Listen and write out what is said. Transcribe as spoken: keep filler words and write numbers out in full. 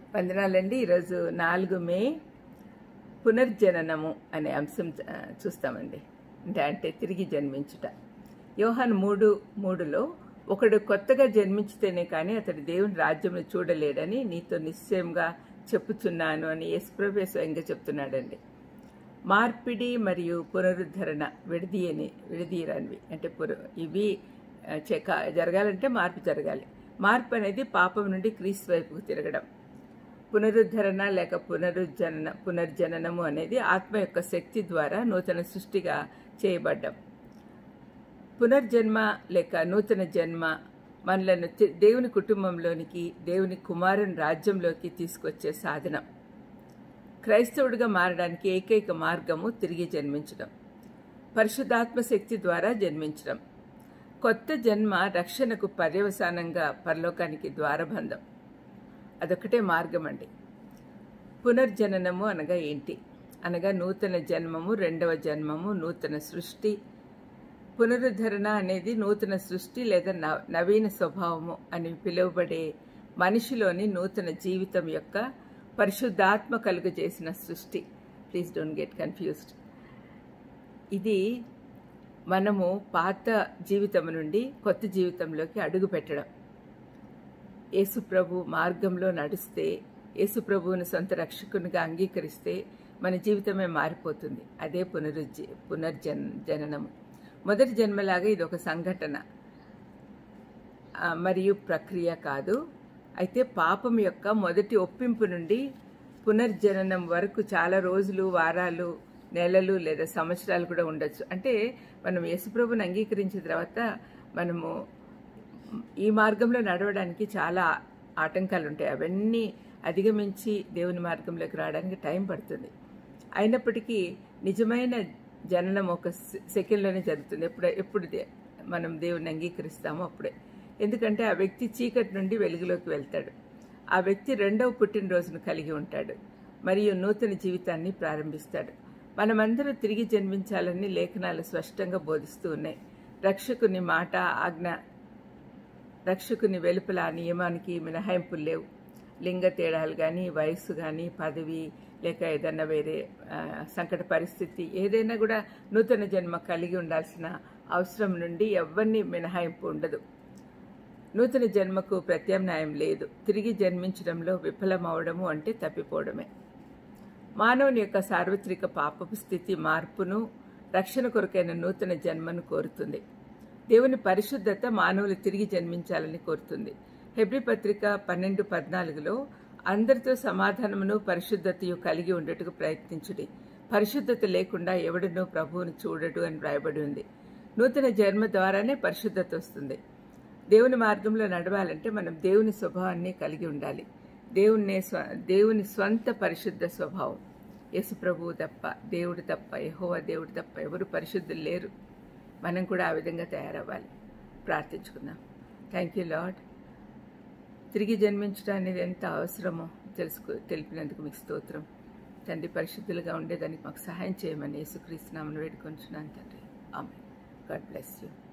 వందనాలండి. ఈరోజు నాలుగు మే పునర్జననము అనే అంశం చూస్తామండి. అంటే అంటే తిరిగి జన్మించుట. యోహాను మూడు మూడులో ఒకడు కొత్తగా జన్మించితేనే కానీ అతడు దేవుని రాజ్యంను చూడలేడని నీతో నిశ్చయంగా చెప్పుచున్నాను అని యేసుప్రభువే స్వయంగా చెప్తున్నాడండి. మార్పిడి మరియు పునరుద్ధరణ విడదీయని విడదీయరానివి. అంటే పుర ఇవి జరగాలంటే మార్పు జరగాలి. మార్పు అనేది పాపం నుండి క్రీస్తు వైపుకు తిరగడం. పునరుద్ధరణ లేక పునరుజ్జన పునర్జననము అనేది ఆత్మ యొక్క శక్తి ద్వారా నూతన సృష్టిగా చేయబడ్డం. పునర్జన్మ లేక నూతన జన్మ మనలను దేవుని కుటుంబంలోనికి, దేవుని కుమారుని రాజ్యంలోకి తీసుకొచ్చే సాధనం. క్రైస్తవుడిగా మారడానికి ఏకైక మార్గము తిరిగి జన్మించడం, పరిశుద్ధాత్మ శక్తి ద్వారా జన్మించడం. కొత్త జన్మ రక్షణకు పర్యవసానంగా పరలోకానికి ద్వారబంధం. అదొకటే మార్గం అండి. పునర్జననము అనగా ఏంటి అనగా నూతన జన్మము, రెండవ జన్మము, నూతన సృష్టి. పునరుద్ధరణ అనేది నూతన సృష్టి లేదా నవీన స్వభావము అని పిలువబడే మనిషిలోని నూతన జీవితం యొక్క పరిశుద్ధాత్మ కలుగు చేసిన సృష్టి. Please don't get confused. ఇది మనము పాత జీవితం నుండి కొత్త జీవితంలోకి అడుగు పెట్టడం. యేసుప్రభు మార్గంలో నడిస్తే, యేసుప్రభువుని సొంత రక్షకునిగా అంగీకరిస్తే మన జీవితమే మారిపోతుంది. అదే పునరుజ్జీ పునర్జన్ జననము. మొదటి జన్మలాగా ఇది ఒక సంఘటన మరియు ప్రక్రియ కాదు. అయితే పాపం యొక్క మొదటి ఒప్పింపు నుండి పునర్జననం వరకు చాలా రోజులు, వారాలు, నెలలు లేదా సంవత్సరాలు కూడా ఉండొచ్చు. అంటే మనం యేసుప్రభుని అంగీకరించిన తర్వాత మనము ఈ మార్గంలో నడవడానికి చాలా ఆటంకాలు ఉంటాయి. అవన్నీ అధిగమించి దేవుని మార్గంలోకి రావడానికి టైం పడుతుంది. అయినప్పటికీ నిజమైన జననం ఒక సెకండ్లోనే జరుగుతుంది. ఎప్పుడు ఎప్పుడు మనం దేవుని అంగీకరిస్తామో అప్పుడే. ఎందుకంటే ఆ వ్యక్తి చీకటి నుండి వెలుగులోకి వెళ్తాడు. ఆ వ్యక్తి రెండవ పుట్టినరోజును కలిగి ఉంటాడు మరియు నూతన జీవితాన్ని ప్రారంభిస్తాడు. మనమందరూ తిరిగి జన్మించాలని లేఖనాలు స్పష్టంగా బోధిస్తూ ఉన్నాయి. రక్షకుని మాట, ఆజ్ఞ, రక్షకుని వెలుపల నియమానికి మినహాయింపులు లేవు. లింగ తేడాలు కానీ, వయస్సు కానీ, పదవి లేక ఏదన్నా వేరే సంకట పరిస్థితి ఏదైనా కూడా నూతన జన్మ కలిగి ఉండాల్సిన అవసరం నుండి ఎవరిని మినహాయింపు ఉండదు. నూతన జన్మకు ప్రత్యామ్నాయం లేదు. తిరిగి జన్మించడంలో విఫలమవడము అంటే తప్పిపోవడమే. మానవుని యొక్క సార్వత్రిక పాపపు స్థితి మార్పును, రక్షణ కొరకైన నూతన జన్మను కోరుతుంది. దేవుని పరిశుద్ధత మానవులు తిరిగి జన్మించాలని కోరుతుంది. హెబ్రీ పత్రిక పన్నెండు పద్నాలుగులో అందరితో సమాధానమును పరిశుద్ధతయు కలిగి ఉండేట్టుకు ప్రయత్నించుడి. పరిశుద్ధత లేకుండా ఎవడునూ ప్రభువును చూడడు అని వ్రాయబడి ఉంది. నూతన జన్మ ద్వారానే పరిశుద్ధత వస్తుంది. దేవుని మార్గంలో నడవాలంటే మనం దేవుని స్వభావాన్ని కలిగి ఉండాలి. దేవుని స్వ దేవుని స్వంత పరిశుద్ధ స్వభావం. యేసు ప్రభువు తప్ప, దేవుడు తప్ప, యెహోవా దేవుడు తప్ప ఎవరు పరిశుద్ధులు లేరు. మనం కూడా ఆ విధంగా తయారవ్వాలి. ప్రార్థించుకుందాం. Thank you lord. తిరిగి జన్మించడం అనేది ఎంత అవసరమో తెలుసుకు తెలిపినందుకు మీకు స్తోత్రం. తండ్రి, పరిశుద్ధులుగా ఉండేదానికి మాకు సహాయం చేయమని యేసుక్రీస్తు నామమున వేడుకొంచున్నాను తండ్రి. ఆమేన్. God bless you.